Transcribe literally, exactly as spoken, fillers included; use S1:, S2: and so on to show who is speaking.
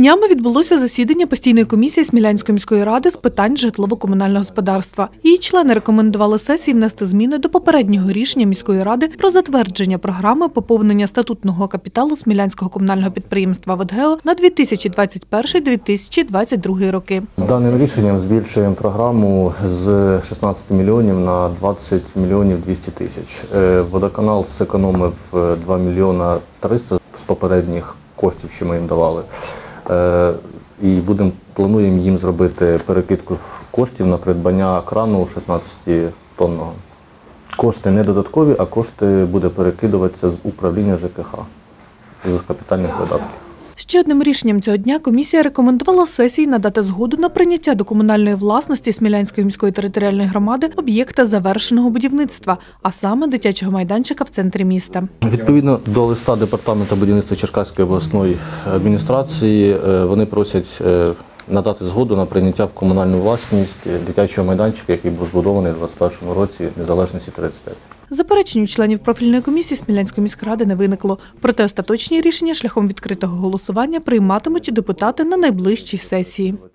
S1: Днями відбулося засідання постійної комісії Смілянської міської ради з питань житлово-комунального господарства. Її члени рекомендували сесії внести зміни до попереднього рішення міської ради про затвердження програми поповнення статутного капіталу Смілянського комунального підприємства «ВодГео» на дві тисячі двадцять перший - дві тисячі двадцять другий роки.
S2: Даним рішенням збільшуємо програму з шістнадцяти мільйонів на двадцять мільйонів двісті тисяч. Водоканал зекономив два мільйони триста з попередніх коштів, що ми їм давали. І будемо, плануємо їм зробити перекидку коштів на придбання крану шістнадцятитонного. Кошти не додаткові, а кошти буде перекидуватися з управління ЖКХ, з капітальних видатків.
S1: Ще одним рішенням цього дня комісія рекомендувала сесії надати згоду на прийняття до комунальної власності Смілянської міської територіальної громади об'єкта завершеного будівництва, а саме дитячого майданчика в центрі міста.
S2: Відповідно до листа Департаменту будівництва Черкаської обласної адміністрації, вони просять надати згоду на прийняття в комунальну власність дитячого майданчика, який був збудований у двадцять першому році незалежності тридцять п'ять.
S1: Заперечень у членів профільної комісії Смілянської міськради не виникло. Проте остаточні рішення шляхом відкритого голосування прийматимуть депутати на найближчій сесії.